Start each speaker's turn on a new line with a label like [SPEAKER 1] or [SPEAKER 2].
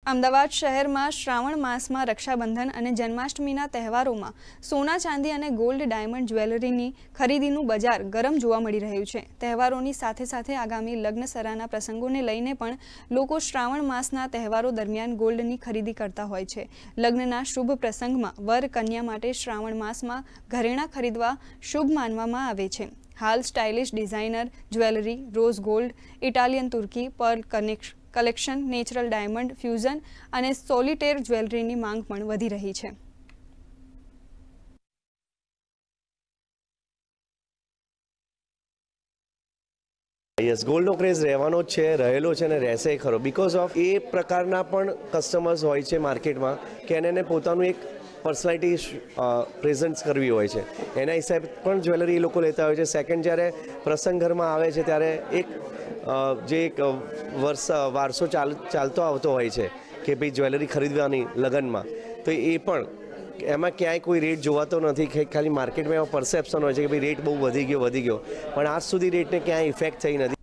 [SPEAKER 1] અમદાવાદ શહેરમાં શ્રાવણ માસમાં રક્ષાબંધન અને જન્માષ્ટમીના તહેવારોમાં સોના ચાંદી અને ગોલ્ડ ડાયમંડ જ્વેલરીની ખરીદીનું બજાર ગરમ જોવા મળી રહ્યું છે। તહેવારોની સાથે સાથે આગામી લગ્નસરાના પ્રસંગોને લઈને પણ લોકો શ્રાવણ માસના તહેવારો દરમિયાન ગોલ્ડની ખરીદી કરતા હોય છે। લગ્નના શુભ પ્રસંગમાં વર કન્યા માટે શ્રાવણ માસમાં ઘરેણાં ખરીદવા શુભ માનવામાં આવે છે। હાલ stylish designer jewellery, rose gold, Italian તુર્કી, pearl collection, natural diamond, fusion અને સોલિટેર જ્વેલરીની માંગ પણ વધી રહી છે।
[SPEAKER 2] યસ, ગોલ્ડનો ક્રેઝ રહેવાનો જ છે, રહેલો છે અને રહેશે ખરો। બીકોઝ ઓફ એ પ્રકારના પણ કસ્ટમર્સ હોય છે માર્કેટમાં કે એને પોતાનું એક પર્સનાલિટી પ્રેઝન્ટ કરવી હોય છે, એના હિસાબે પણ જ્વેલરી એ લોકો લેતા હોય છે। સેકન્ડ, જ્યારે પ્રસંગ ઘરમાં આવે છે ત્યારે જે એક વારસો ચાલતો આવતો હોય છે કે ભાઈ જ્વેલરી ખરીદવાની લગ્નમાં, તો એ પણ એમાં ક્યાંય કોઈ રેટ જોવાતો નથી। ખાલી માર્કેટમાં એવો પરસેપ્શન હોય છે કે ભાઈ રેટ બહુ વધી ગયો, પણ આજ સુધી રેટને ક્યાંય ઇફેક્ટ થઈ નથી।